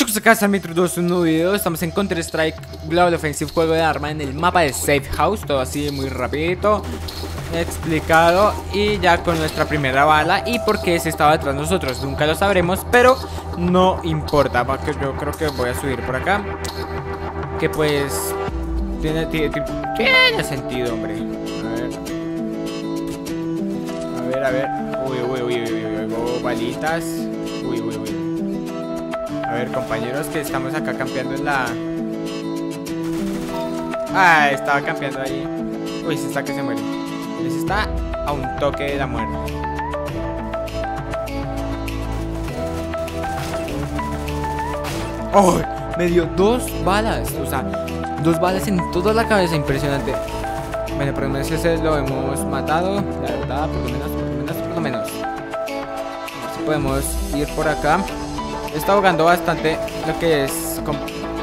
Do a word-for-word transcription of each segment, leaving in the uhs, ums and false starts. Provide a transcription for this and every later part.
Chicos, acá está Metro dos, un nuevo video. Estamos en Counter Strike Global Offensive, juego de arma en el mapa de Safe House. Todo así muy rapidito explicado. Y ya con nuestra primera bala. Y por qué se estaba detrás de nosotros nunca lo sabremos, pero no importa, porque yo creo que voy a subir por acá. Que pues tiene, tiene, tiene sentido, hombre. A ver, a ver, a ver. Uy, uy, uy, uy, uy, uy, uy, balitas. Uy, uy, uy. A ver, compañeros, que estamos acá campeando en la... Ah, estaba campeando ahí. Uy, ese está que se muere. Ese está a un toque de la muerte. ¡Oh! Me dio dos balas. O sea, dos balas en toda la cabeza. Impresionante. Bueno, por lo menos ese lo hemos matado. La verdad, por lo menos, por lo menos, por lo menos. A ver si podemos ir por acá. Está jugando bastante lo que es comp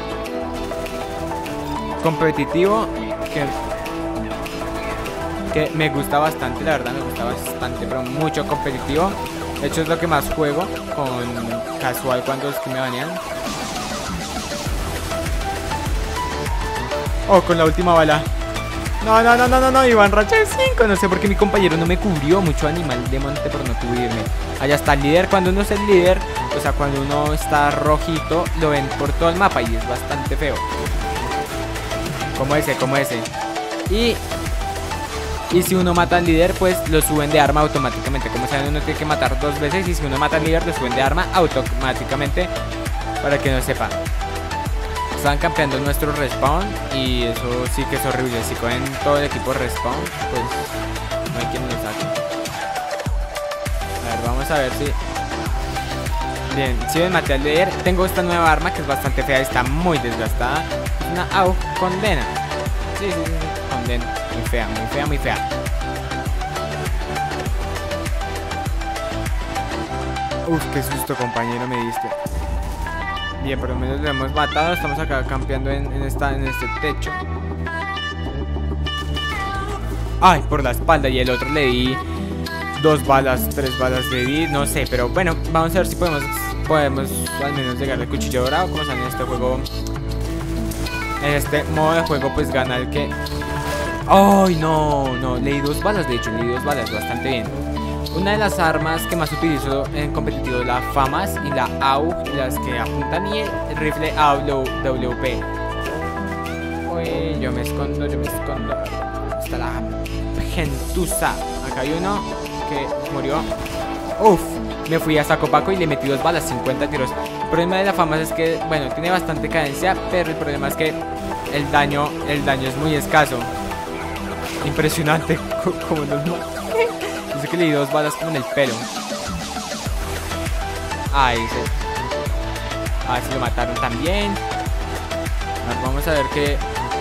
competitivo, que, que me gusta bastante, la verdad me gusta bastante, pero mucho competitivo. De hecho es lo que más juego con casual cuando es que me banean. Oh, con la última bala. No, no, no, no, no, no, Iván Racha de cinco. No sé por qué mi compañero no me cubrió. Mucho animal de monte por no cubrirme. Allá está el líder. Cuando uno es el líder, o sea, cuando uno está rojito, lo ven por todo el mapa y es bastante feo. Como ese, como ese. Y, y si uno mata al líder, pues lo suben de arma automáticamente. Como saben, uno tiene que matar dos veces. Y si uno mata al líder, lo suben de arma automáticamente. Para que no sepa. Están campeando nuestro respawn y eso sí que es horrible. Si cogen todo el equipo respawn, pues no hay quien lo saque. A ver, vamos a ver si... Bien, si me maté al líder. Tengo esta nueva arma que es bastante fea, está muy desgastada. Una A U condena. Sí, sí, sí, condena. Muy fea, muy fea, muy fea. Uf, qué susto, compañero, me diste. Bien, por lo menos lo hemos matado. Estamos acá campeando en, en, esta, en este techo. Ay, por la espalda. Y el otro le di dos balas, tres balas le di. No sé, pero bueno, vamos a ver si podemos Podemos al menos llegar al cuchillo dorado. Como saben, en este juego, en este modo de juego, pues gana el que... Ay, no, no, le di dos balas. De hecho, le di dos balas, bastante bien. Una de las armas que más utilizo en competitivo es la FAMAS y la A U, las que apuntan, y el rifle A W P. Uy, yo me escondo, yo me escondo. Está la gentuza. Acá hay uno que murió. Uf, me fui a saco paco y le metí dos balas, cincuenta tiros. El problema de la FAMAS es que, bueno, tiene bastante cadencia, pero el problema es que el daño, el daño es muy escaso. Impresionante como nos mata. Dice que le di dos balas como en el pelo. Ahí se... A ver si lo mataron también. A ver, vamos a ver qué...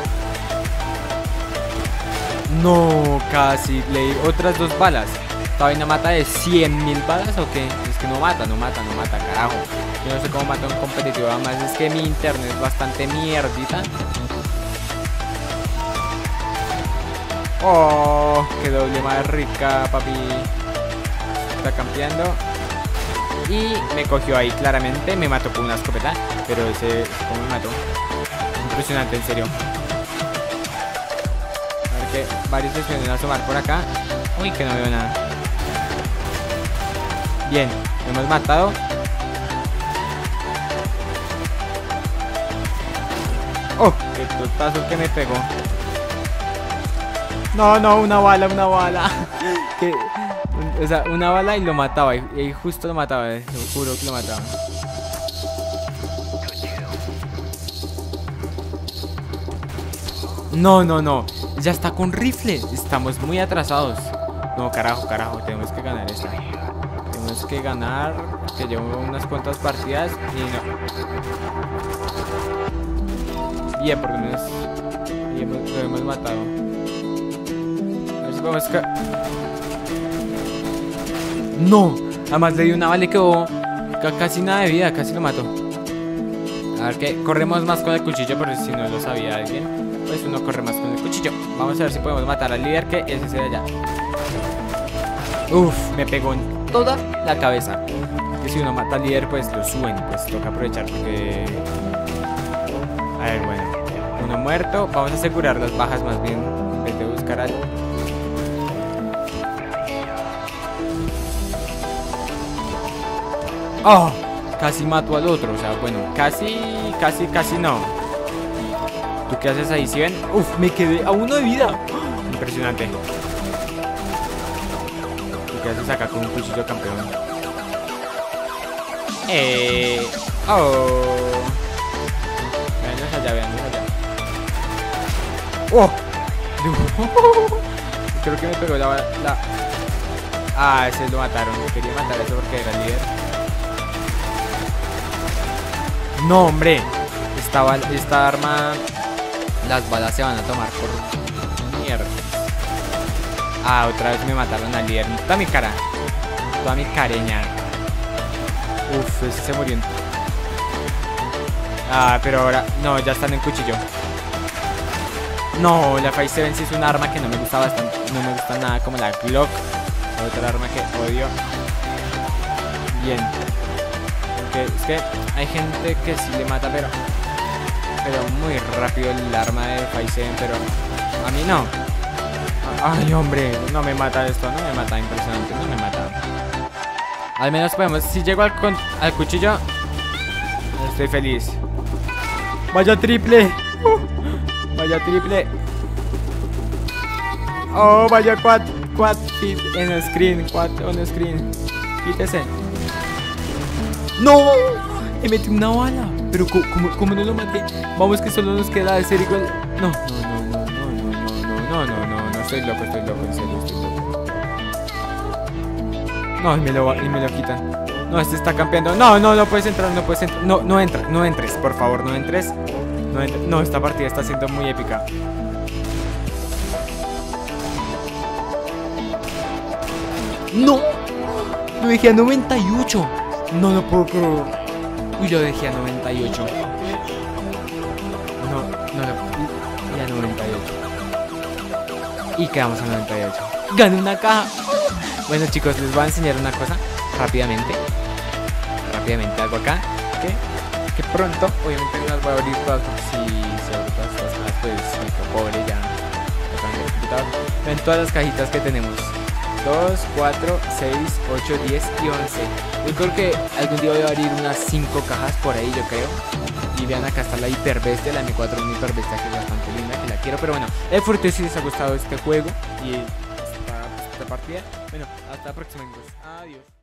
No, casi. Le di otras dos balas. ¿Esta vaina mata de cien mil balas o qué? Es que no mata, no mata, no mata, carajo. Yo no sé cómo mata un competitivo. Además es que mi internet es bastante mierdita. Oh, qué doble más rica, papi. Está campeando. Y me cogió ahí claramente. Me mató con una escopeta. Pero ese, ¿cómo me mató? Impresionante, en serio. A ver que varios se suelen asomar por acá. Uy, que no veo nada. Bien, lo hemos matado. Oh, qué totazo que me pegó. No, no, una bala, una bala. que, o sea, una bala y lo mataba. Y, y justo lo mataba, eh, lo juro que lo mataba. No, no, no. Ya está con rifle. Estamos muy atrasados. No, carajo, carajo. Tenemos que ganar esta. Tenemos que ganar. Que llevo unas cuantas partidas y no. Bien, por lo menos. Y hemos, lo hemos matado. Vamos a... No, además le di una bala y quedó casi nada de vida, casi lo mató. A ver que corremos más con el cuchillo, porque si no lo sabía alguien, pues uno corre más con el cuchillo. Vamos a ver si podemos matar al líder, que ese es de allá. Uf, me pegó en toda la cabeza. que si uno mata al líder, pues lo suben. Pues toca aprovechar porque... A ver, bueno. Uno muerto. Vamos a asegurar las bajas más bien. En vez de buscar al... ¡Oh! Casi mato al otro. O sea, bueno, casi, casi, casi no. ¿Tú qué haces ahí? ¿Sí ven? Uf, me quedé a uno de vida. Impresionante. ¿Tú qué haces acá con un cuchillo campeón? Eh... Oh... Veanos allá, veanos allá. ¡Oh! Creo que me pegó la... la... Ah, ese lo mataron. Quería matar a eso porque era el líder. No, hombre. Esta, esta arma... Las balas se van a tomar por... Mierda. Ah, otra vez me mataron al líder. Toda mi cara. Toda mi careña. Uf, ese se murió. Ah, pero ahora... No, ya están en cuchillo. No, la Five Seven sí es un arma que no me gusta bastante. No me gusta nada como la Glock. Otra arma que odio. Bien. Okay, es que hay gente que sí le mata, pero... Pero muy rápido el arma de Five Seven, pero... A mí no. Ay, hombre, no me mata esto, no me mata, impresionante, no me mata. Al menos podemos, si llego al, con, al cuchillo, estoy feliz. Vaya triple. Uh, vaya triple. Oh, vaya quad, quad hit en el screen, quad on screen. Quítese. No, me metí una bala. Pero como, como no lo maté, vamos que solo nos queda de ser igual. No, no, no, no, no, no, no, no, no, no, estoy loco, estoy loco, en serio, estoy loco. No, y me lo, y me lo quitan. No, este está campeando. No, no, no puedes entrar, no puedes entrar. No, no entra, no entres, por favor, no entres. No entres. No, esta partida está siendo muy épica. No, lo dejé a noventa y ocho. No lo puedo creer. Uy, lo dejé a noventa y ocho. No, no lo... Y a noventa y ocho. Y quedamos a noventa y ocho. Gané una caja. Bueno, chicos, les voy a enseñar una cosa rápidamente. Rápidamente algo acá. Que, que pronto, obviamente no las voy a abrir todas. Porque si se abren todas estas cajas, pues me quedo pobre ya. Ven todas las cajitas que tenemos. dos, cuatro, seis, ocho, diez y once. Yo creo que algún día voy a abrir unas cinco cajas por ahí, yo creo. Y vean, acá está la hiperbestia, la M cuatro, una hiperbestia que es bastante linda, que la quiero. Pero bueno, es fuerte si les ha gustado este juego y esta, esta partida. Bueno, hasta la próxima, amigos. Adiós.